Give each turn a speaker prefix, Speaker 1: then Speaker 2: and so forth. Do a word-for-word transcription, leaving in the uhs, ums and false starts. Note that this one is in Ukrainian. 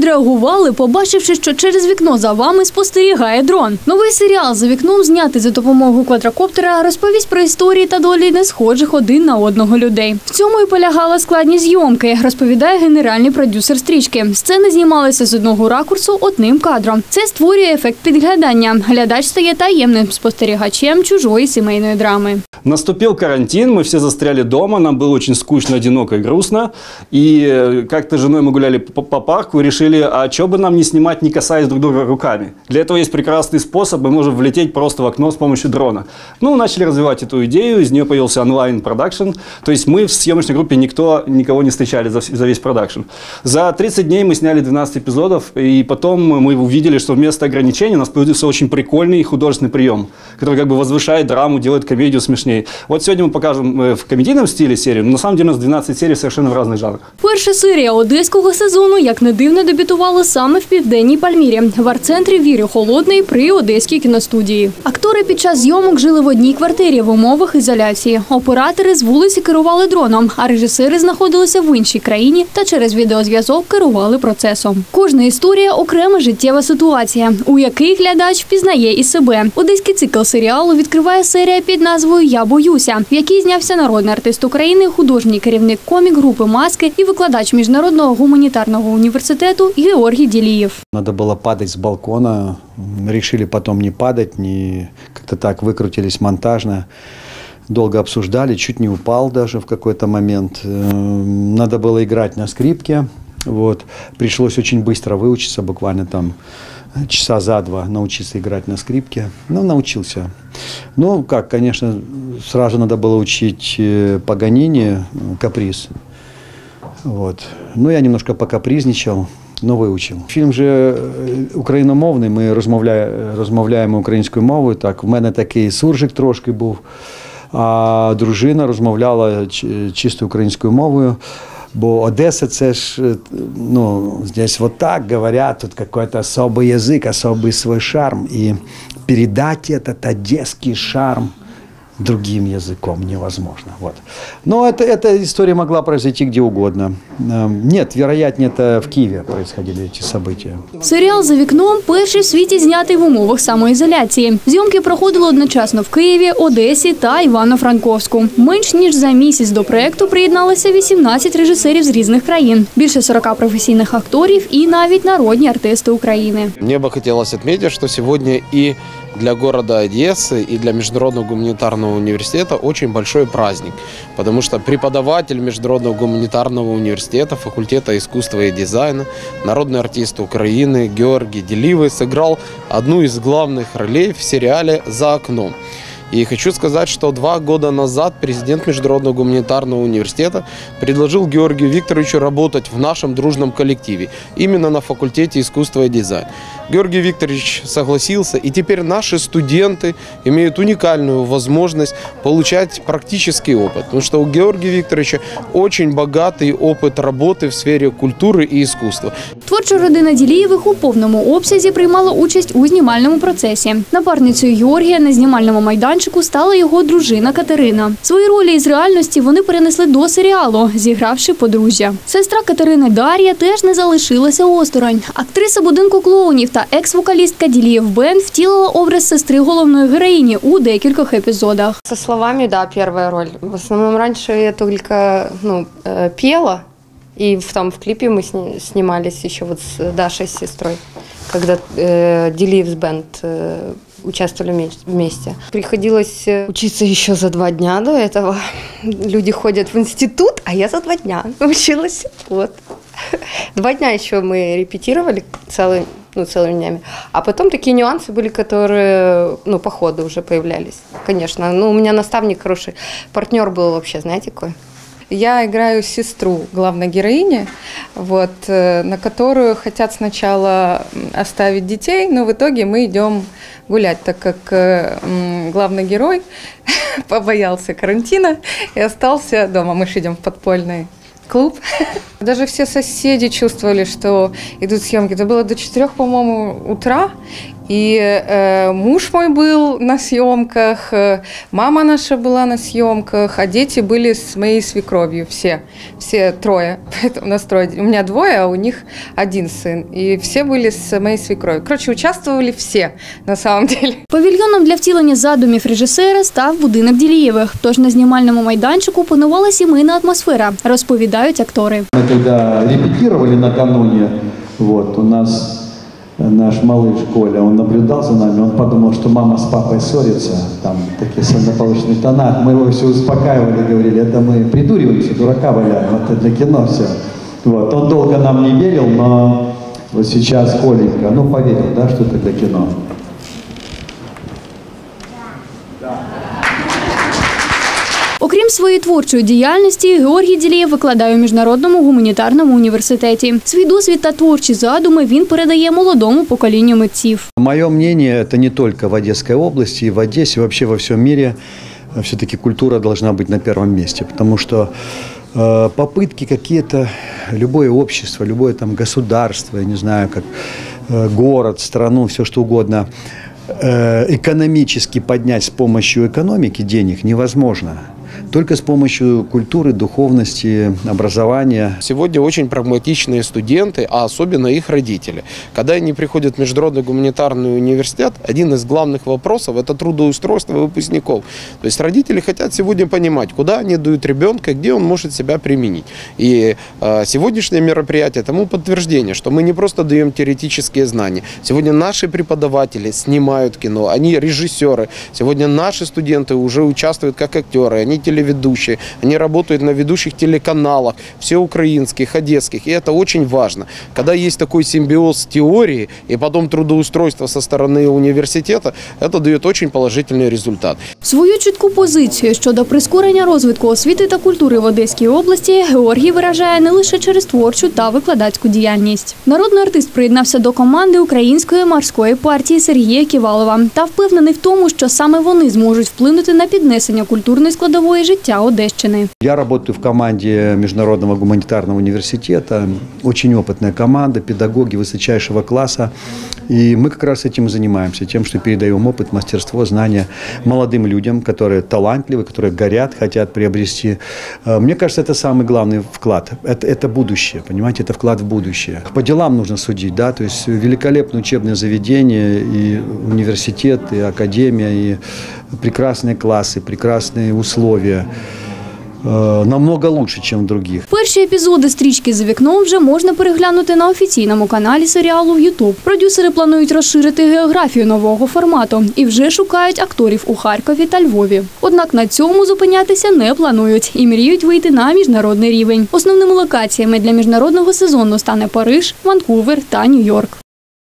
Speaker 1: відреагували, побачивши, що через вікно за вами спостерігає дрон. Новий серіал «За вікном», знятий за допомогою квадрокоптера, розповість про історії та долі не схожих один на одного людей. В цьому і полягала складність зйомки, розповідає генеральний продюсер стрічки. Сцени знімалися з одного ракурсу одним кадром. Це створює ефект підглядання. Глядач стає таємним спостерігачем чужої сімейної драми.
Speaker 2: Наступил карантин, мы все застряли дома, нам было очень скучно, одиноко и грустно. И как-то с женой мы гуляли по, по парку и решили, а что бы нам не снимать, не касаясь друг друга руками. Для этого есть прекрасный способ, мы можем влететь просто в окно с помощью дрона. Ну, начали развивать эту идею, из нее появился онлайн-продакшн. То есть мы в съемочной группе никто, никого не встречали за, за весь продакшн. За тридцать дней мы сняли двенадцать эпизодов, и потом мы увидели, что вместо ограничений у нас появился очень прикольный художественный прием, который как бы возвышает драму, делает комедию смешнее. Вот сегодня мы покажем в комедийном стиле серию, но на самом деле у нас двенадцать серий совершенно в разных жанрах.
Speaker 1: Перша серія одеського сезону, як не дивно, дебютувала саме в Південній Пальмірі, в арт-центрі Вірі Холодної при Одеській кіностудії. Актори під час зйомок жили в одній квартирі в умовах ізоляції. Оператори з вулиці керували дроном, а режисери знаходилися в іншій країні та через відеозв'язок керували процесом. Кожна історія – окрема життєва ситуація, у якій глядач впізнає і себе. Одеський цикл серіалу відкриває серія під назвою «Я боюся», в якій знявся народний артист України, художній керівник комік-групи «Маски» і викладач Міжнародного гуманітарного університету Георгій Ділієв.
Speaker 3: Надо было падать с балкона, решили потом не падать, не как-то так выкрутились монтажно, долго обсуждали, чуть не упал даже в какой-то момент. Надо было играть на скрипке, вот. Пришлось очень быстро выучиться, буквально там часа за два научиться играть на скрипке. Ну, научился. Ну, как, конечно, сразу надо было учить Паганини, каприз. Вот. Ну, я немножко покапризничал, но выучил. Фільм же україномовний, ми розмовляємо, розмовляємо українською мовою. Так, в мене такий суржик трошки був, а дружина розмовляла чисто українською мовою. Бо Одеса, це ж, ну, здесь вот так говорят, тут какой-то особый язык, особый свой шарм. И передать этот одесский шарм другим языком невозможно. Вот. Но это, эта история могла произойти где угодно. Нет, вероятнее, это в Киеве происходили эти события.
Speaker 1: Серіал «За вікном» перший в світі знятий в умовах самоізоляції. Зйомки проходили одночасно в Києві, Одесі та Івано-Франковську. Менш ніж за місяць до проєкту приєдналися вісімнадцять режисерів з різних країн, більше сорока професійних акторів і навіть народні артисти України.
Speaker 4: Мне бы хотелось отметить, что сегодня и для города Одессы, и для Международного гуманитарного университета очень большой праздник, потому что преподаватель Международного гуманитарного университета, факультета искусства и дизайна, народный артист Украины Георгий Ділієв сыграл одну из главных ролей в сериале «За окном». И хочу сказать, что два года назад президент Международного гуманитарного университета предложил Георгию Викторовичу работать в нашем дружном коллективе, именно на факультете искусства и дизайна. Георгий Викторович согласился, и теперь наши студенты имеют уникальную возможность получать практический опыт, потому что у Георгия Викторовича очень богатый опыт работы в сфере культуры и искусства.
Speaker 1: Творча родина Ділієвих у повному обсязі приймала участь у знімальному процесі. Напарницею Георгія на знімальному майданчику стала його дружина Катерина. Свої ролі із реальності вони перенесли до серіалу, зігравши подружжя. Сестра Катерини Дар'я теж не залишилася осторонь. Актриса «Будинку клоунів» та екс-вокалістка Ділієв Бенд втілила образ сестри головної героїні у декількох епізодах.
Speaker 5: Со словами, да, первая роль. В основном раньше я только, ну, пела, и там в клипе мы снимались еще вот с Дашей, с сестрой, когда э, Ділієв Бенд э, участвовали вместе. Приходилось учиться еще за два дня до этого. Люди ходят в институт, а я за два дня училась. Вот. Два дня еще мы репетировали целый, ну, целыми днями. А потом такие нюансы были, которые, ну, по ходу уже появлялись. Конечно, ну, у меня наставник хороший, партнер был вообще, знаете, какой?
Speaker 6: Я играю сестру главной героини, вот, на которую хотят сначала оставить детей, но в итоге мы идем гулять, так как главный герой побоялся карантина и остался дома. Мы же идем в подпольный клуб. Даже все соседи чувствовали, что идут съемки. Это было до четырех, по-моему, утра, И э, муж мой был на съемках, э, мама наша была на съемках, а дети были с моей свекровью, все, все трое. Поэтому у нас трое. У меня двое, а у них один сын. И все были с моей свекровью. Короче, участвовали все, на самом деле.
Speaker 1: Павільйоном для втілення задумів режисера став будинок Ділієвих. Тож на знімальному майданчику панувала сімейна атмосфера, розповідають актори.
Speaker 3: Мы когда репетировали накануне, вот, у нас наш малыш Коля, он наблюдал за нами, он подумал, что мама с папой ссорятся, там такие сильноположные тона. Мы его все успокаивали, говорили, это мы придуриваемся, дурака валяем, это для кино все. Вот. Он долго нам не верил, но вот сейчас Коленька, ну поверил, да, что это для кино.
Speaker 1: Окрім своєї творчої діяльності, Георгій Ділієв викладає у Міжнародному гуманітарному університеті. Свій досвід та творчі задуми він передає молодому поколінню митців.
Speaker 3: Мое мнение, это не только в Одесской области, и в Одессе, вообще во всем мире все-таки культура должна быть на первом месте, потому что э, попытки какие-то, любое общество, любое там государство, я не знаю, как э, город, страну, все что угодно, э, экономически поднять с помощью экономики денег невозможно. Только с помощью культуры, духовности, образования.
Speaker 4: Сегодня очень прагматичные студенты, а особенно их родители. Когда они приходят в Международный гуманитарный университет, один из главных вопросов – это трудоустройство выпускников. То есть родители хотят сегодня понимать, куда они дают ребенка, где он может себя применить. И э, сегодняшнее мероприятие тому подтверждение, что мы не просто даем теоретические знания. Сегодня наши преподаватели снимают кино, они режиссеры. Сегодня наши студенты уже участвуют как актеры, они телеведущие, они работают на ведущих телеканалах, всеукраинских, одесских, и это очень важно. Когда есть такой симбиоз теории и потом трудоустройство со стороны университета, это дает очень положительный результат.
Speaker 1: Свою чітку позицію щодо прискорення розвитку освіти та культури в Одеській області Георгій виражає не лише через творчу та викладацьку діяльність. Народний артист приєднався до команди Української морської партії Сергія Ківалова та впевнений в тому, що саме вони зможуть вплинути на піднесення культурної складової життя Одещини.
Speaker 3: Я работаю в команде Международного гуманитарного университета. Очень опытная команда, педагоги высочайшего класса. И мы как раз этим и занимаемся, тем, что передаем опыт, мастерство, знания молодым людям, которые талантливы, которые горят, хотят приобрести. Мне кажется, это самый главный вклад. Это, это будущее, понимаете, это вклад в будущее. По делам нужно судить, да, то есть великолепное учебное заведение, и университет, и академия, и прекрасные классы, прекрасные условия. Намного лучше, ніж в других.
Speaker 1: Перші епізоди стрічки «За вікном» вже можна переглянути на офіційному каналі серіалу в Ютуб. Продюсери планують розширити географію нового формату і вже шукають акторів у Харкові та Львові. Однак на цьому зупинятися не планують і мріють вийти на міжнародний рівень. Основними локаціями для міжнародного сезону стане Париж, Ванкувер та Нью-Йорк.